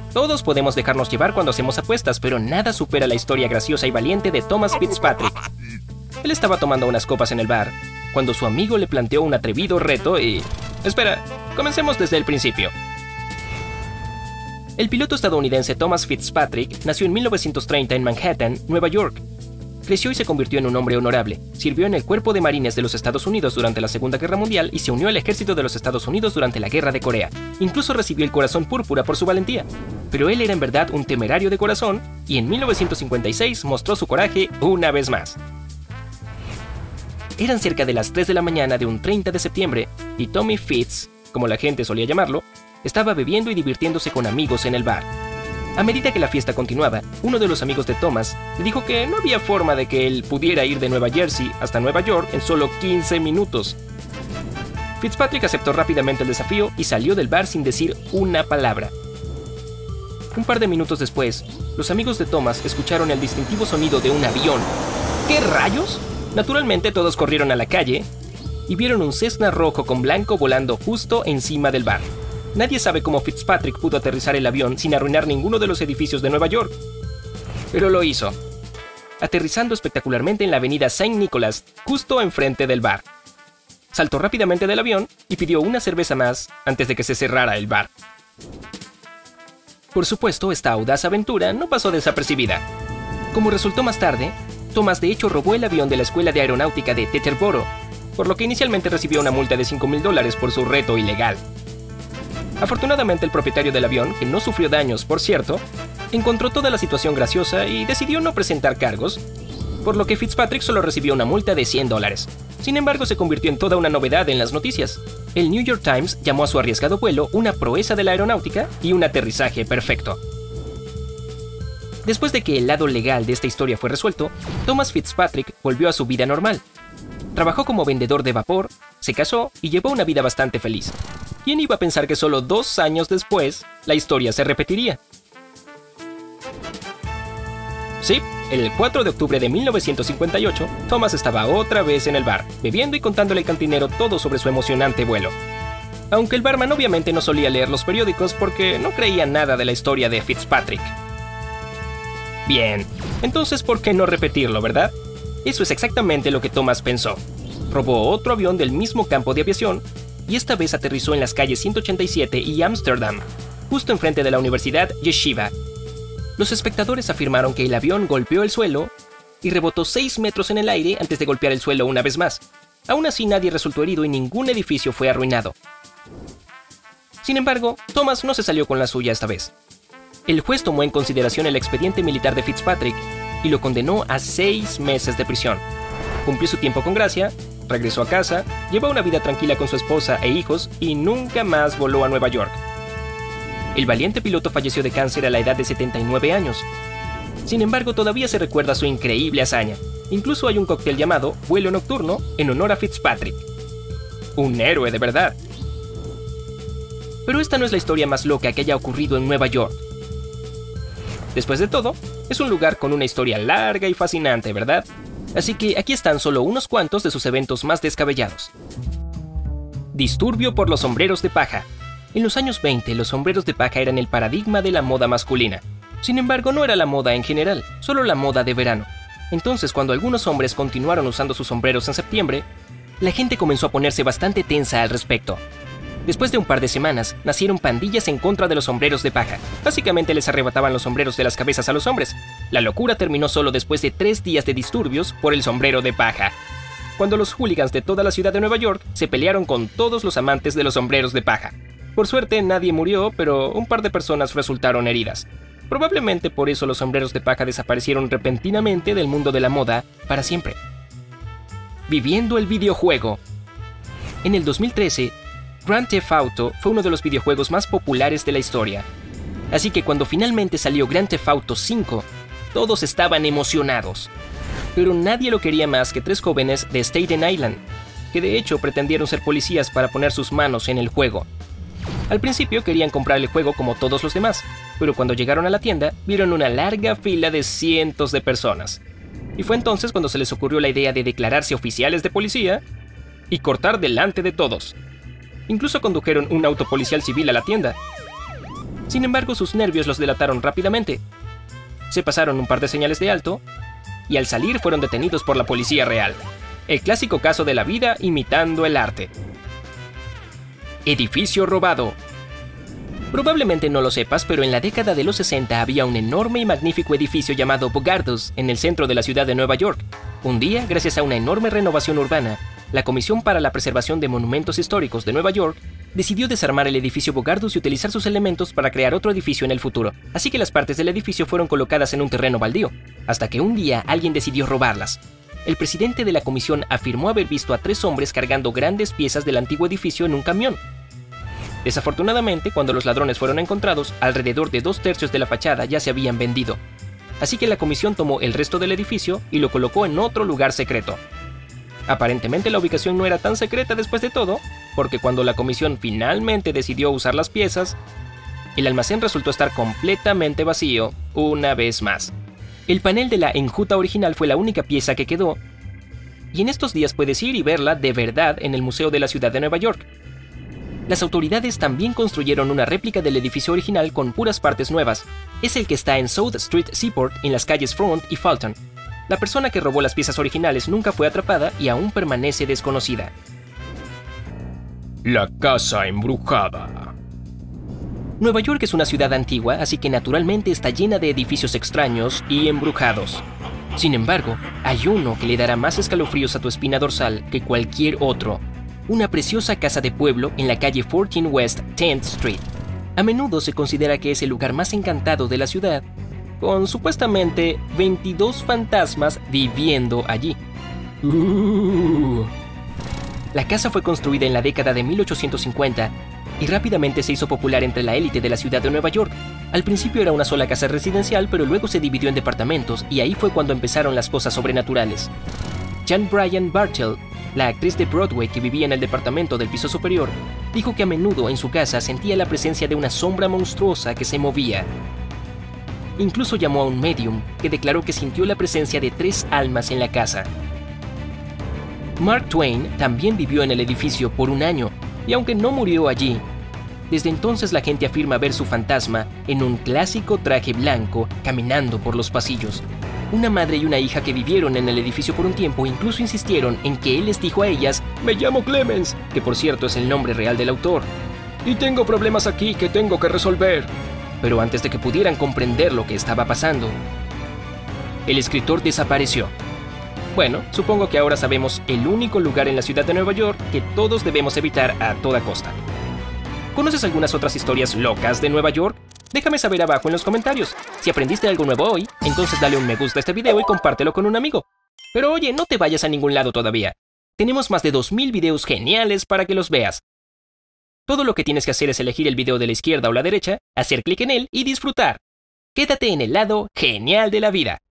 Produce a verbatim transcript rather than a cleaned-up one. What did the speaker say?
Todos podemos dejarnos llevar cuando hacemos apuestas, pero nada supera la historia graciosa y valiente de Thomas Fitzpatrick. Él estaba tomando unas copas en el bar, cuando su amigo le planteó un atrevido reto y... Espera, comencemos desde el principio. El piloto estadounidense Thomas Fitzpatrick nació en mil novecientos treinta en Manhattan, Nueva York. Creció y se convirtió en un hombre honorable. Sirvió en el Cuerpo de Marines de los Estados Unidos durante la Segunda Guerra Mundial y se unió al Ejército de los Estados Unidos durante la Guerra de Corea. Incluso recibió el Corazón Púrpura por su valentía. Pero él era en verdad un temerario de corazón y en mil novecientos cincuenta y seis mostró su coraje una vez más. Eran cerca de las tres de la mañana de un treinta de septiembre y Tommy Fitz, como la gente solía llamarlo, estaba bebiendo y divirtiéndose con amigos en el bar. A medida que la fiesta continuaba, uno de los amigos de Thomas le dijo que no había forma de que él pudiera ir de Nueva Jersey hasta Nueva York en solo quince minutos. Fitzpatrick aceptó rápidamente el desafío y salió del bar sin decir una palabra. Un par de minutos después, los amigos de Thomas escucharon el distintivo sonido de un avión. ¿Qué rayos? Naturalmente todos corrieron a la calle y vieron un Cessna rojo con blanco volando justo encima del bar. Nadie sabe cómo Fitzpatrick pudo aterrizar el avión sin arruinar ninguno de los edificios de Nueva York. Pero lo hizo, aterrizando espectacularmente en la avenida Saint Nicholas, justo enfrente del bar. Saltó rápidamente del avión y pidió una cerveza más antes de que se cerrara el bar. Por supuesto, esta audaz aventura no pasó desapercibida. Como resultó más tarde, Thomas de hecho robó el avión de la Escuela de Aeronáutica de Teterboro, por lo que inicialmente recibió una multa de cinco mil dólares por su reto ilegal. Afortunadamente, el propietario del avión, que no sufrió daños, por cierto, encontró toda la situación graciosa y decidió no presentar cargos, por lo que Fitzpatrick solo recibió una multa de cien dólares. Sin embargo, se convirtió en toda una novedad en las noticias. El New York Times llamó a su arriesgado vuelo una proeza de la aeronáutica y un aterrizaje perfecto. Después de que el lado legal de esta historia fue resuelto, Thomas Fitzpatrick volvió a su vida normal. Trabajó como vendedor de vapor, se casó y llevó una vida bastante feliz. ¿Quién iba a pensar que solo dos años después la historia se repetiría? Sí, el cuatro de octubre de mil novecientos cincuenta y ocho, Thomas estaba otra vez en el bar, bebiendo y contándole al cantinero todo sobre su emocionante vuelo. Aunque el barman obviamente no solía leer los periódicos porque no creía nada de la historia de Fitzpatrick. Bien, entonces ¿por qué no repetirlo, verdad? Eso es exactamente lo que Thomas pensó. Robó otro avión del mismo campo de aviación y esta vez aterrizó en las calles ciento ochenta y siete y Amsterdam, justo enfrente de la Universidad Yeshiva. Los espectadores afirmaron que el avión golpeó el suelo y rebotó seis metros en el aire antes de golpear el suelo una vez más. Aún así, nadie resultó herido y ningún edificio fue arruinado. Sin embargo, Thomas no se salió con la suya esta vez. El juez tomó en consideración el expediente militar de Fitzpatrick y lo condenó a seis meses de prisión. Cumplió su tiempo con gracia, regresó a casa, llevó una vida tranquila con su esposa e hijos y nunca más voló a Nueva York. El valiente piloto falleció de cáncer a la edad de setenta y nueve años. Sin embargo, todavía se recuerda su increíble hazaña. Incluso hay un cóctel llamado Vuelo Nocturno en honor a Fitzpatrick. Un héroe de verdad. Pero esta no es la historia más loca que haya ocurrido en Nueva York. Después de todo, es un lugar con una historia larga y fascinante, ¿verdad? Así que aquí están solo unos cuantos de sus eventos más descabellados. Disturbio por los sombreros de paja. En los años veinte, los sombreros de paja eran el paradigma de la moda masculina. Sin embargo, no era la moda en general, solo la moda de verano. Entonces, cuando algunos hombres continuaron usando sus sombreros en septiembre, la gente comenzó a ponerse bastante tensa al respecto. Después de un par de semanas, nacieron pandillas en contra de los sombreros de paja. Básicamente les arrebataban los sombreros de las cabezas a los hombres. La locura terminó solo después de tres días de disturbios por el sombrero de paja, cuando los hooligans de toda la ciudad de Nueva York se pelearon con todos los amantes de los sombreros de paja. Por suerte, nadie murió, pero un par de personas resultaron heridas. Probablemente por eso los sombreros de paja desaparecieron repentinamente del mundo de la moda para siempre. Viviendo el videojuego. En el dos mil trece, Grand Theft Auto fue uno de los videojuegos más populares de la historia. Así que cuando finalmente salió Grand Theft Auto cinco, todos estaban emocionados. Pero nadie lo quería más que tres jóvenes de Staten Island, que de hecho pretendieron ser policías para poner sus manos en el juego. Al principio querían comprar el juego como todos los demás, pero cuando llegaron a la tienda, vieron una larga fila de cientos de personas. Y fue entonces cuando se les ocurrió la idea de declararse oficiales de policía y cortar delante de todos. Incluso condujeron un auto policial civil a la tienda. Sin embargo, sus nervios los delataron rápidamente. Se pasaron un par de señales de alto y al salir fueron detenidos por la policía real. El clásico caso de la vida imitando el arte. Edificio robado. Probablemente no lo sepas, pero en la década de los sesenta había un enorme y magnífico edificio llamado Bogardus en el centro de la ciudad de Nueva York. Un día, gracias a una enorme renovación urbana, la Comisión para la Preservación de Monumentos Históricos de Nueva York decidió desarmar el edificio Bogardus y utilizar sus elementos para crear otro edificio en el futuro. Así que las partes del edificio fueron colocadas en un terreno baldío, hasta que un día alguien decidió robarlas. El presidente de la comisión afirmó haber visto a tres hombres cargando grandes piezas del antiguo edificio en un camión. Desafortunadamente, cuando los ladrones fueron encontrados, alrededor de dos tercios de la fachada ya se habían vendido. Así que la comisión tomó el resto del edificio y lo colocó en otro lugar secreto. Aparentemente la ubicación no era tan secreta después de todo, porque cuando la comisión finalmente decidió usar las piezas, el almacén resultó estar completamente vacío una vez más. El panel de la enjuta original fue la única pieza que quedó, y en estos días puedes ir y verla de verdad en el Museo de la Ciudad de Nueva York. Las autoridades también construyeron una réplica del edificio original con puras partes nuevas. Es el que está en South Street Seaport en las calles Front y Fulton. La persona que robó las piezas originales nunca fue atrapada y aún permanece desconocida. La casa embrujada. Nueva York es una ciudad antigua, así que naturalmente está llena de edificios extraños y embrujados. Sin embargo, hay uno que le dará más escalofríos a tu espina dorsal que cualquier otro. Una preciosa casa de pueblo en la calle catorce West tenth Street. A menudo se considera que es el lugar más encantado de la ciudad, con supuestamente veintidós fantasmas viviendo allí. Uh. La casa fue construida en la década de mil ochocientos cincuenta y rápidamente se hizo popular entre la élite de la ciudad de Nueva York. Al principio era una sola casa residencial, pero luego se dividió en departamentos y ahí fue cuando empezaron las cosas sobrenaturales. Jan Bryan Bartel, la actriz de Broadway que vivía en el departamento del piso superior, dijo que a menudo en su casa sentía la presencia de una sombra monstruosa que se movía. Incluso llamó a un medium que declaró que sintió la presencia de tres almas en la casa. Mark Twain también vivió en el edificio por un año, y aunque no murió allí, desde entonces la gente afirma ver su fantasma en un clásico traje blanco caminando por los pasillos. Una madre y una hija que vivieron en el edificio por un tiempo incluso insistieron en que él les dijo a ellas: «Me llamo Clemens», que por cierto es el nombre real del autor, «y tengo problemas aquí que tengo que resolver». Pero antes de que pudieran comprender lo que estaba pasando, el escritor desapareció. Bueno, supongo que ahora sabemos el único lugar en la ciudad de Nueva York que todos debemos evitar a toda costa. ¿Conoces algunas otras historias locas de Nueva York? Déjame saber abajo en los comentarios. Si aprendiste algo nuevo hoy, entonces dale un me gusta a este video y compártelo con un amigo. Pero oye, no te vayas a ningún lado todavía. Tenemos más de dos mil videos geniales para que los veas. Todo lo que tienes que hacer es elegir el video de la izquierda o la derecha, hacer clic en él y disfrutar. Quédate en el lado genial de la vida.